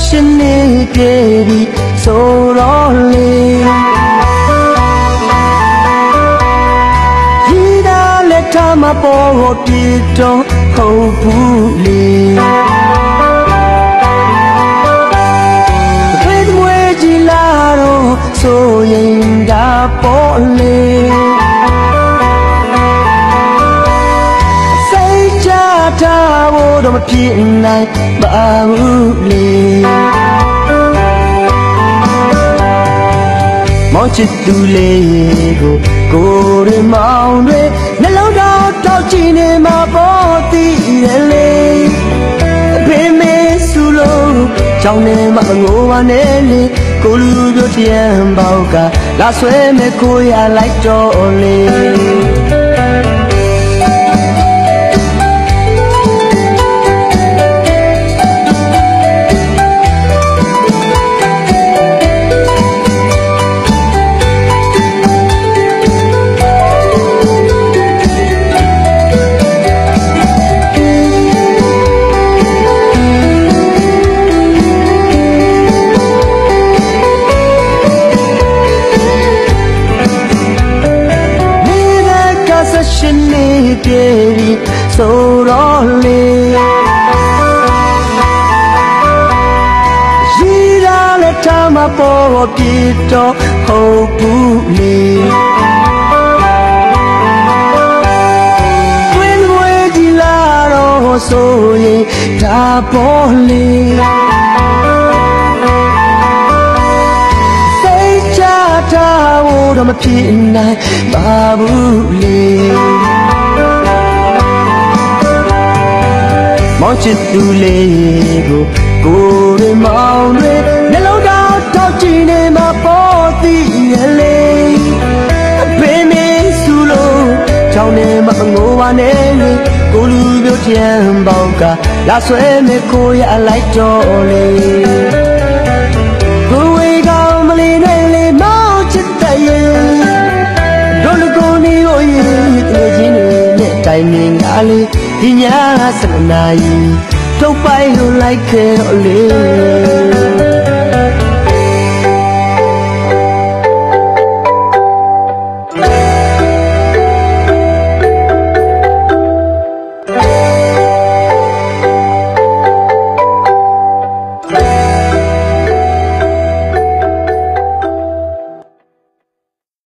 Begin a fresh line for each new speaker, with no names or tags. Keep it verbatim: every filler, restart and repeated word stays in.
ရှင်နေပြေပြီဆိုတော့လေဒီသာလက်ထမပေါ်ပြေတော့ဟုတ်ဘူးလေဖေးမွေးကြည်လာတော့ဆိုရင်ဒါပေါ်လေစိတ်ချထားဖို့တော့မဖြစ်နိုင်ပါဘူးလေမောင်ချစ်သူလေးကိုကိုရမောင်တွေနှလုံးသားထောက်ကြည့်နေမှာပေါ်တည်တယ်လေအဖေမေစုလို့ကြောင်းနေမှာငိုပါနဲ့လေကိုလူပြတရံပေါကလာဆွဲမဲ့ကိုရလိုက်တော့လေရှင်နေပြေပြီဆိုတော့လေရီလာလက်ထမပေါ်ပြေတော့ဟုတ်ဘူးလေတွင်ဝဲကြည်လာတော့ဆိုရင်ဒါပေါ်လေစိတ်ချထားဖို့တော့မဖြစ်နိုင်ပါဘူးလေမောင်ချစ်သူလေးကိုကိုရမောင်တွေနှလုံးသားထောက်ကြည့်နေမှာပေါ်တည်ရလေအဖေမေစုလို့ကြောင်းနေမှာငိုပါနဲ့လေကိုလူပြတရံပေါကလာဆွဲမဲ့ကိုရလိုက်တော့လေကိုဝေကောင်မလေးနဲ့လေမောင်ချစ်တဲ့ရဲ့တို့လူကိုနေကိုရေးတကယ်ချင်းတွေနဲ့တိုင်နေငါလေးဒီညစလနာရီထုတ်ပိုင်လို့လိုက်ခဲ့တော့လေ
Yeah.